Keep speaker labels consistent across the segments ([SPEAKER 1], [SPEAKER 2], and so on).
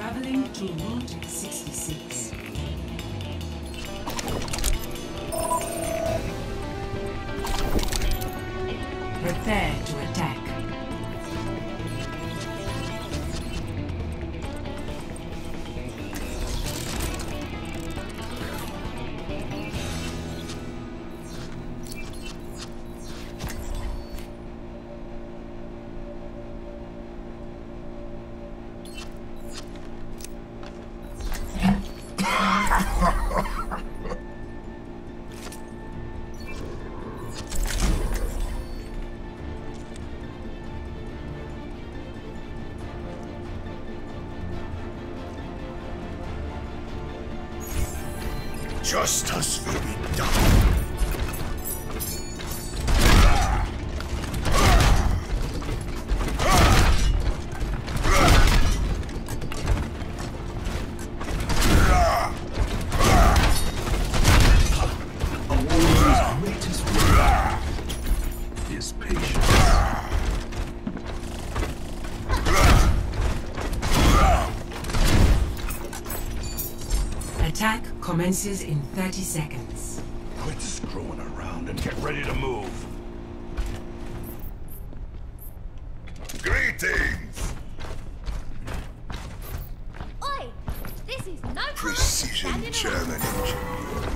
[SPEAKER 1] Traveling to Route 66. Prepare to attack.
[SPEAKER 2] Justice will be done.
[SPEAKER 1] Attack commences in 30 seconds.
[SPEAKER 2] Quit screwing around and get ready to move. Greetings!
[SPEAKER 3] Oi! This is no time
[SPEAKER 2] Precision
[SPEAKER 3] standing
[SPEAKER 2] German
[SPEAKER 3] around.
[SPEAKER 2] engineering.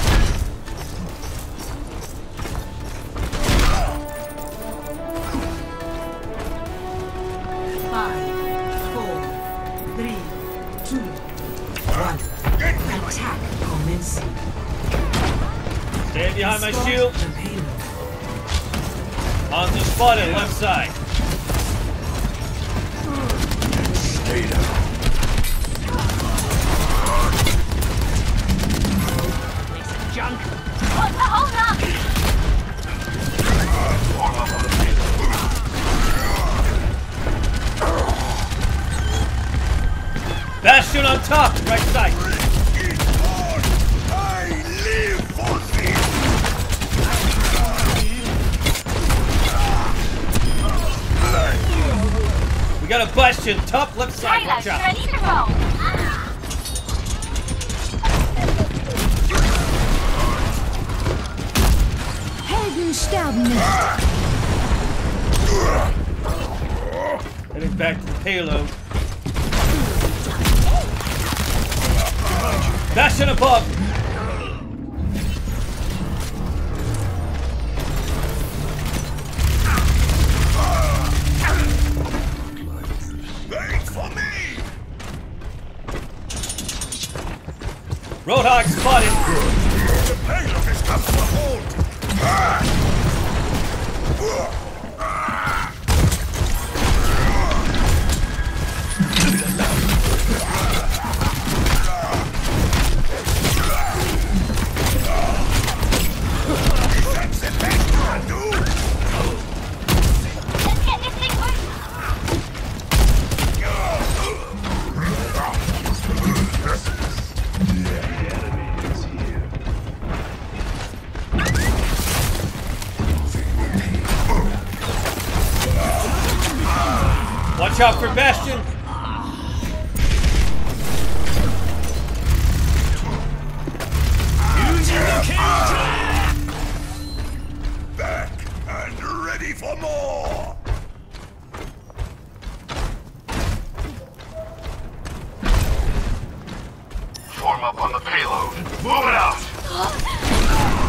[SPEAKER 1] 5, 4, 3, 2, 1. Attack commencing.
[SPEAKER 4] Stand behind my
[SPEAKER 1] Spot
[SPEAKER 4] shield.
[SPEAKER 1] the payload.
[SPEAKER 4] Monster spotted, left side.
[SPEAKER 2] Stay down.
[SPEAKER 4] Piece of junk.
[SPEAKER 3] What the hold up?
[SPEAKER 2] Form up on the payload.
[SPEAKER 4] Bastion on top, right side.
[SPEAKER 2] Bring it on! I live for this!
[SPEAKER 4] We got a bastion, top left side,
[SPEAKER 3] Taylor,
[SPEAKER 4] watch out.
[SPEAKER 3] ready to roll.
[SPEAKER 5] Helden sterben nicht.
[SPEAKER 4] Heading back to the payload. Bastion above.
[SPEAKER 2] Wait for me!
[SPEAKER 4] Roadhog spotted.
[SPEAKER 2] The payload has come to a halt! That's the best you can do!
[SPEAKER 3] Let's get this thing moving.
[SPEAKER 4] Watch out for Bastion.
[SPEAKER 2] Back and ready for more! Form up on the payload. Move it out!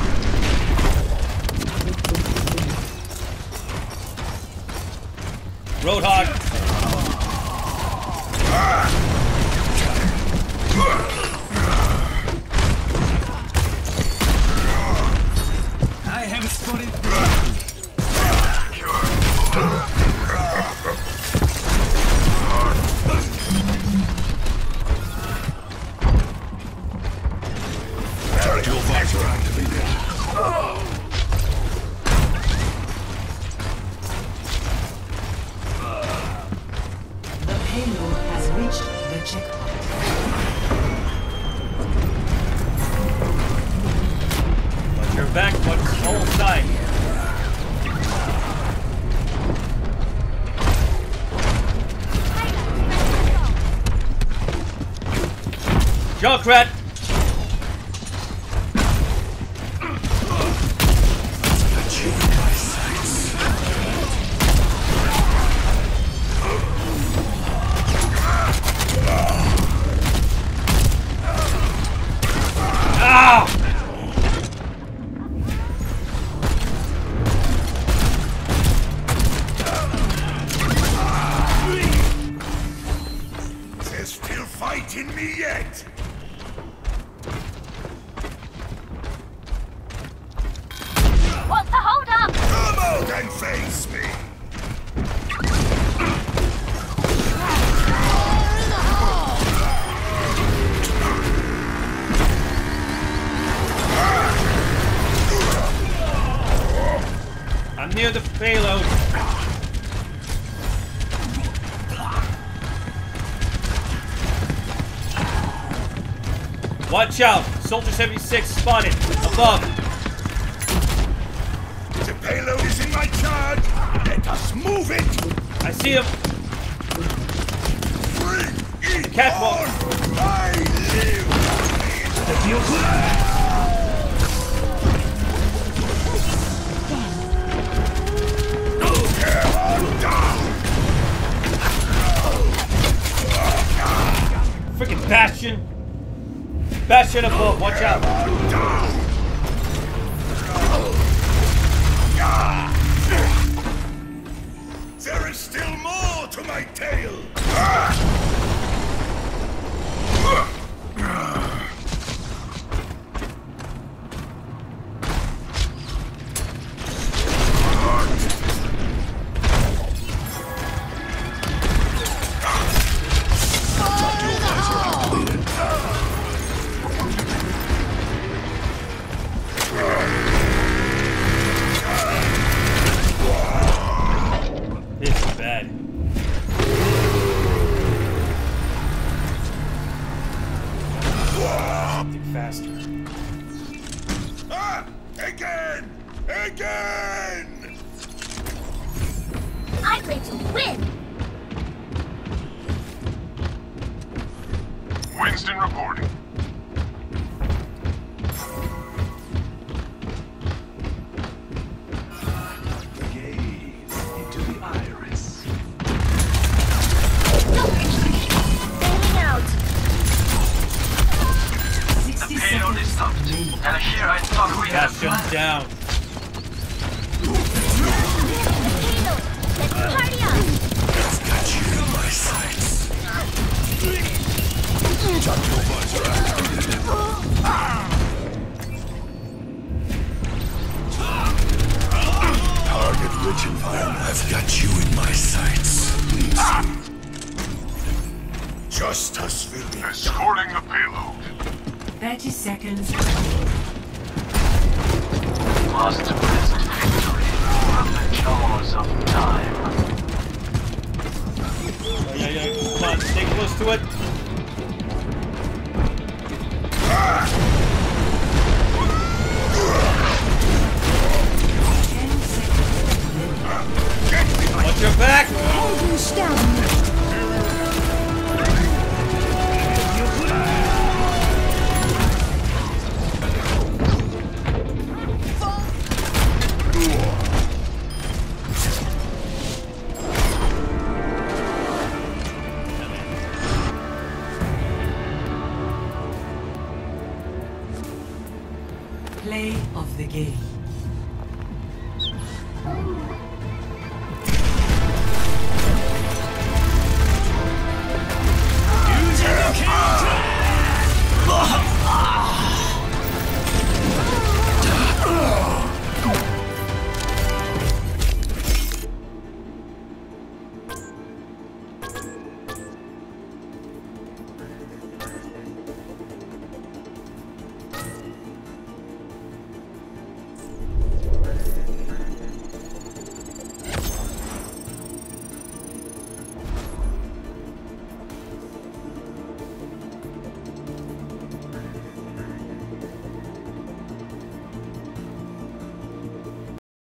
[SPEAKER 4] Roadhog.
[SPEAKER 6] I have spotted.
[SPEAKER 2] Tactical visor activated.
[SPEAKER 1] The payload has reached the checkpoint.
[SPEAKER 4] Watch your back, watch the whole side. Junkrat! Ow!
[SPEAKER 2] They're still fighting me yet.
[SPEAKER 3] What's the hold up?
[SPEAKER 2] Come out and face me.
[SPEAKER 4] I'm near the payload. Watch out! Soldier 76 spotted. Above.
[SPEAKER 2] The payload is in my charge. Let us move it.
[SPEAKER 4] I see him.
[SPEAKER 2] Bring it
[SPEAKER 4] Catwalk.
[SPEAKER 2] on. I live.
[SPEAKER 4] Freaking Bastion. Bastion above. Watch out.
[SPEAKER 2] There is still more to my tale.
[SPEAKER 4] This is bad. Something faster.
[SPEAKER 2] Ah! Again! Again!
[SPEAKER 3] I'm going to win.
[SPEAKER 2] Winston reporting. Gaze into the iris.
[SPEAKER 3] Bailing out.
[SPEAKER 1] 60
[SPEAKER 7] Payload is
[SPEAKER 1] seconds
[SPEAKER 7] stopped.
[SPEAKER 1] remaining.
[SPEAKER 7] And here I thought we had
[SPEAKER 4] Bastion down.
[SPEAKER 3] Payload. Let's party up.
[SPEAKER 2] I've got you in my sights. Shut your buzzer activated. Target rich environment. I've got you in my sights. Just us will be escorting the payload.
[SPEAKER 1] 30 seconds.
[SPEAKER 7] must wrest victory from the jaws of time.
[SPEAKER 4] Yeah. Come on, stay close to it. Watch your back!
[SPEAKER 5] Helden sterben nicht.
[SPEAKER 1] Play of the game.